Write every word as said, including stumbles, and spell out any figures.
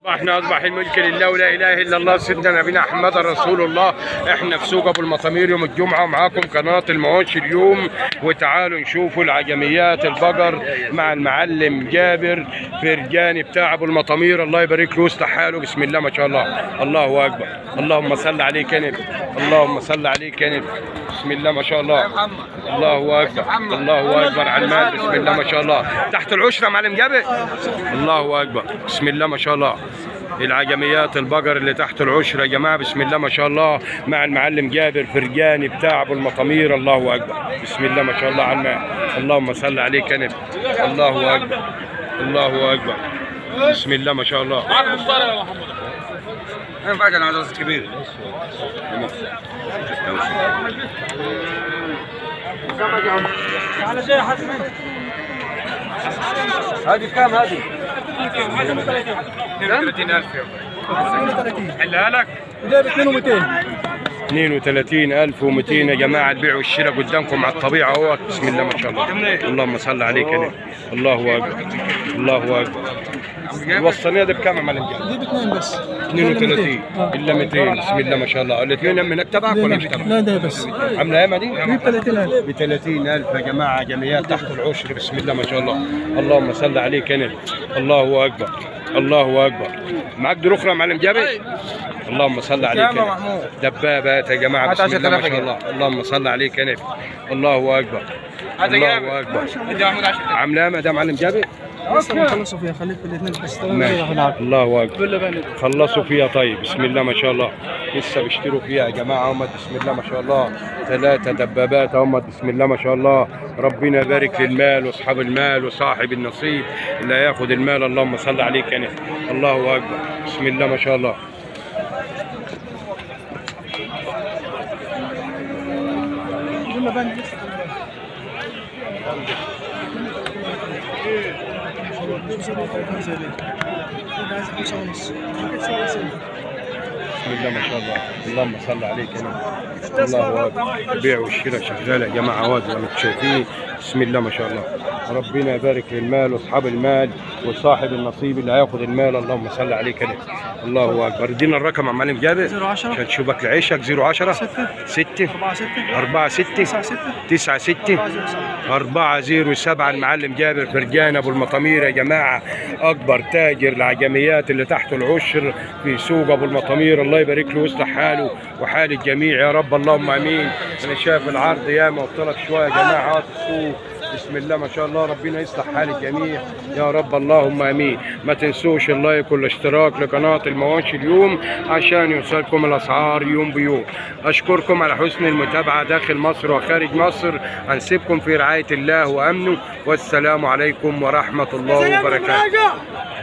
احنا اصبح الملك لله ولا اله الا الله سيدنا نبينا محمد رسول الله. احنا في سوق ابو المطامير يوم الجمعه ومعاكم قناه المواشي اليوم، وتعالوا نشوفوا العجميات البقر مع المعلم جابر فرجاني بتاع ابو المطامير. الله يبارك له ويصلح حاله. بسم الله ما شاء الله. الله اكبر. اللهم صل عليك يا نبي. اللهم صل عليك يا نبي. بسم الله ما شاء الله. الله اكبر. الله اكبر على المال. بسم الله ما شاء الله. تحت العشره معلم جابر. الله اكبر. بسم الله ما شاء الله. العجميات البقر اللي تحت العشره يا جماعه. بسم الله ما شاء الله مع المعلم جابر فرجاني بتاع ابو المطامير. الله اكبر. بسم الله ما شاء الله على المال. اللهم صل عليك يا نبي. الله اكبر. الله اكبر. بسم الله ما شاء الله. ما ينفعش انا عاوز كبير. تعال جاي حسن. هذه كام هذه؟ اثنين وثلاثين ألف. حلها لك؟ ده ب اثنين ومئتين. اثنين وثلاثين ألف ومئتين يا جماعه. البيع والشراء قدامكم على الطبيعه اهوت. بسم الله ما شاء الله. اللهم صل عليك يا نبي. الله اكبر. الله اكبر. الوسطانيه دي بكام يا معلم جابر؟ دي باثنين بس. اثنين وثلاثين الا مئتين. بسم الله ما شاء الله. الاثنين من تبعك ولا مش تبعك؟ لا ده بس. عامله ايه دي؟ ب ثلاثين ألف. ب ثلاثين ألف يا جماعه. جمعيات تحت العشر. بسم الله ما شاء الله. اللهم صل عليك يا نبي. الله اكبر. الله اكبر. معاك دور اخرى يا معلم جابر؟ اللهم صل عليك يا نبي. دبابات يا جماعه. بسم الله ما شاء الله. اللهم صل عليك يا نبي. الله اكبر. الله اكبر. عامله ايه ده معلم جابر؟ لسه بنخلصوا فيها. خليك في الاثنين بس. الله اكبر. خلصوا فيها. طيب بسم الله ما شاء الله. لسه بيشتروا فيها يا جماعه هم. بسم الله ما شاء الله. ثلاثه دبابات هم. بسم الله ما شاء الله. ربنا يبارك للمال واصحاب المال وصاحب النصيب اللي هياخد المال. اللهم صل عليك يا نبي. الله اكبر. بسم الله ما شاء الله. بسم الله ما شاء الله. اللهم صل عليك يا نبي. الله اكبر. البيع والشراء شغال يا جماعه اهوت زي ما انتم شايفين. بسم الله ما شاء الله. ربنا يبارك للمال واصحاب المال وصاحب النصيب اللي هياخد المال. اللهم صل عليك يا نبي. الله اكبر. ادينا الرقم يا معلم جابر صفر عشرة عشان تشوفك لعيشك. صفر عشرة ستة أربعة ستة تسعة ستة أربعة صفر سبعة. المعلم جابر فرجاني ابو المطامير يا جماعه. اكبر تاجر العجميات اللي تحت العشر في سوق ابو المطامير. الله يبارك له ويصلح حاله وحال الجميع يا رب. اللهم امين. انا شايف العرض ياما وطلق شويه يا جماعه في السوق. بسم الله ما شاء الله. ربنا يصلح حال الجميع يا رب. اللهم امين. ما تنسوش اللايك والاشتراك لقناه المواشي اليوم عشان يوصلكم الاسعار يوم بيوم. اشكركم على حسن المتابعه داخل مصر وخارج مصر. هنسيبكم في رعايه الله وامنه، والسلام عليكم ورحمه الله وبركاته.